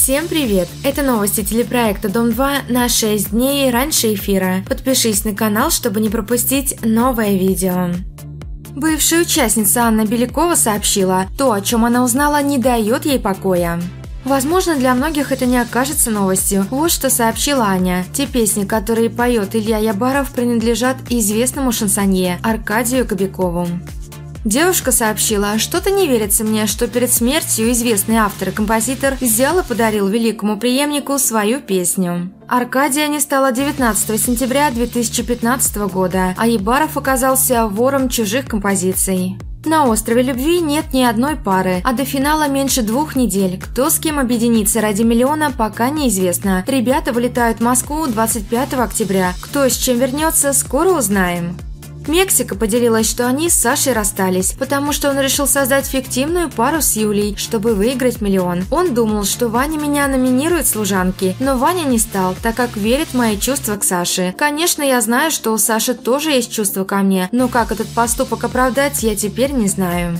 Всем привет! Это новости телепроекта «Дом-2» на 6 дней раньше эфира. Подпишись на канал, чтобы не пропустить новое видео. Бывшая участница Анна Белякова сообщила, то, о чем она узнала, не дает ей покоя. Возможно, для многих это не окажется новостью. Вот что сообщила Аня. Те песни, которые поет Илья Ябаров, принадлежат известному шансонье Аркадию Кобякову. Девушка сообщила, что-то не верится мне, что перед смертью известный автор и композитор взял и подарил великому преемнику свою песню. Аркадия не стало 19 сентября 2015 года, а Ябаров оказался вором чужих композиций. На острове Любви нет ни одной пары, а до финала меньше 2 недель. Кто с кем объединится ради миллиона, пока неизвестно. Ребята вылетают в Москву 25 октября. Кто с чем вернется, скоро узнаем. Мексика поделилась, что они с Сашей расстались, потому что он решил создать фиктивную пару с Юлей, чтобы выиграть миллион. Он думал, что Ваня меня номинирует в служанки, но Ваня не стал, так как верит в мои чувства к Саше. Конечно, я знаю, что у Саши тоже есть чувства ко мне, но как этот поступок оправдать, я теперь не знаю.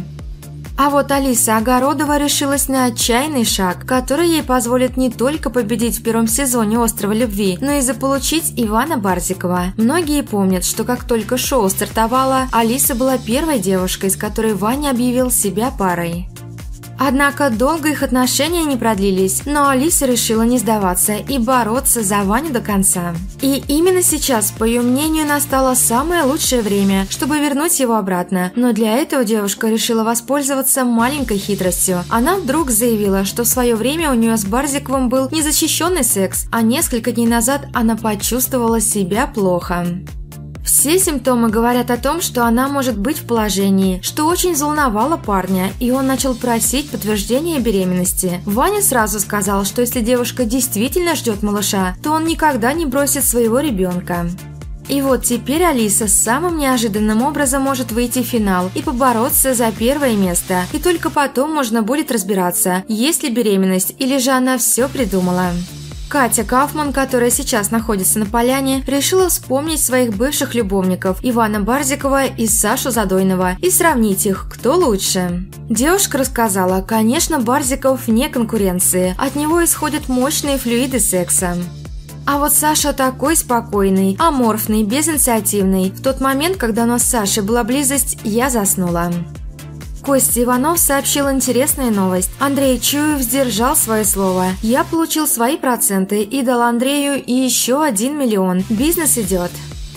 А вот Алиса Огородова решилась на отчаянный шаг, который ей позволит не только победить в первом сезоне «Острова Любви», но и заполучить Ивана Барзикова. Многие помнят, что как только шоу стартовало, Алиса была первой девушкой, с которой Ваня объявил себя парой. Однако долго их отношения не продлились, но Алиса решила не сдаваться и бороться за Ваню до конца. И именно сейчас, по ее мнению, настало самое лучшее время, чтобы вернуть его обратно. Но для этого девушка решила воспользоваться маленькой хитростью. Она вдруг заявила, что в свое время у нее с Барзиковым был незащищенный секс, а несколько дней назад она почувствовала себя плохо. Все симптомы говорят о том, что она может быть в положении, что очень взволновало парня, и он начал просить подтверждения беременности. Ваня сразу сказал, что если девушка действительно ждет малыша, то он никогда не бросит своего ребенка. И вот теперь Алиса самым неожиданным образом может выйти в финал и побороться за первое место, и только потом можно будет разбираться, есть ли беременность или же она все придумала. Катя Кауфман, которая сейчас находится на поляне, решила вспомнить своих бывших любовников Ивана Барзикова и Сашу Задойного и сравнить их, кто лучше. Девушка рассказала, конечно, Барзиков вне конкуренции, от него исходят мощные флюиды секса. А вот Саша такой спокойный, аморфный, безинициативный. В тот момент, когда у нас с Сашей была близость, я заснула. Костя Иванов сообщил интересную новость. Андрей Чуев сдержал свое слово. Я получил свои проценты и дал Андрею и еще 1 миллион. Бизнес идет.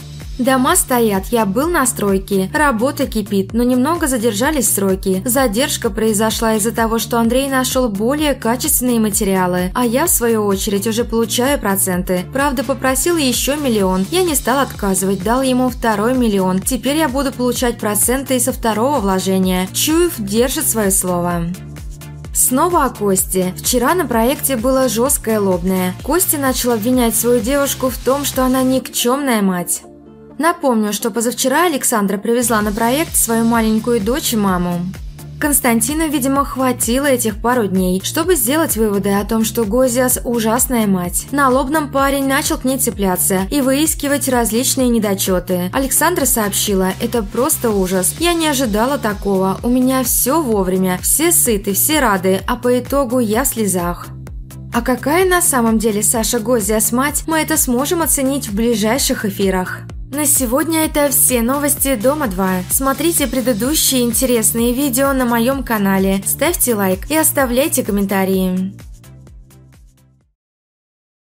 Дома стоят, я был на стройке, работа кипит, но немного задержались сроки. Задержка произошла из-за того, что Андрей нашел более качественные материалы, а я, в свою очередь, уже получаю проценты. Правда, попросил еще 1 миллион, я не стал отказывать, дал ему 2 миллион. Теперь я буду получать проценты и со второго вложения. Чуев держит свое слово. Снова о Косте. Вчера на проекте было жесткое лобное. Костя начал обвинять свою девушку в том, что она никчемная мать. Напомню, что позавчера Александра привезла на проект свою маленькую дочь и маму. Константину, видимо, хватило этих пару дней, чтобы сделать выводы о том, что Гозиас – ужасная мать. На лобном парень начал к ней цепляться и выискивать различные недочеты. Александра сообщила: «Это просто ужас. Я не ожидала такого. У меня все вовремя. Все сыты, все рады, а по итогу я в слезах». А какая на самом деле Саша Гозиас мать, мы это сможем оценить в ближайших эфирах. На сегодня это все новости Дома-2. Смотрите предыдущие интересные видео на моем канале, ставьте лайк и оставляйте комментарии.